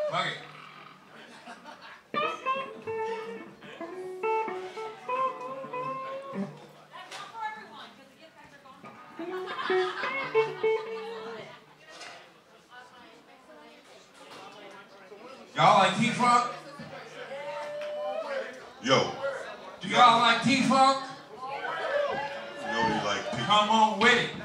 Fuck it. Y'all like T-Funk? Yo. Do y'all like T-Funk? You know they like T-Funk. Come on with it.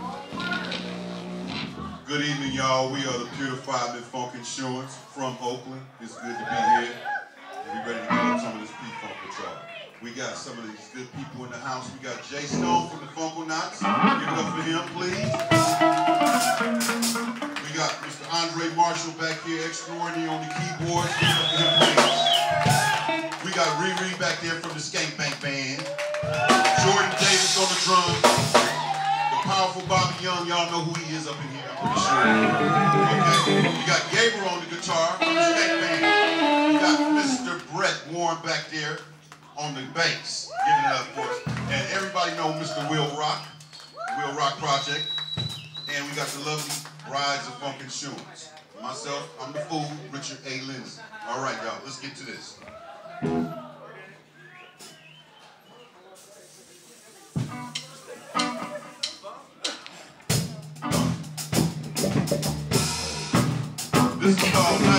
Good evening, y'all. We are the Purifiedment Funkensurance from Oakland. It's good to be here. And we ready to get on some of this P-Funk with y'all. We got some of these good people in the house. We got Jay Stone from the Funkonauts. Give it up for him, please. We got Mr. Andre Marshall back here, extraordinary on the keyboard. Give it up for him, please. We got Riri back there from the Skank Bank Band. Jordan Davis on the drums. The powerful Bobby Young, y'all know who he is up in here, I'm pretty sure. Okay. We got Gabriel on the guitar from the Skank Band. We got Mr. Brett Warren back there on the bass, giving it up for us. And everybody know Mr. Will Rock Project. And we got the lovely Brides of Funkensurance. Myself, I'm the fool, Richard A. Lindsey. All right, y'all, let's get to this. This is called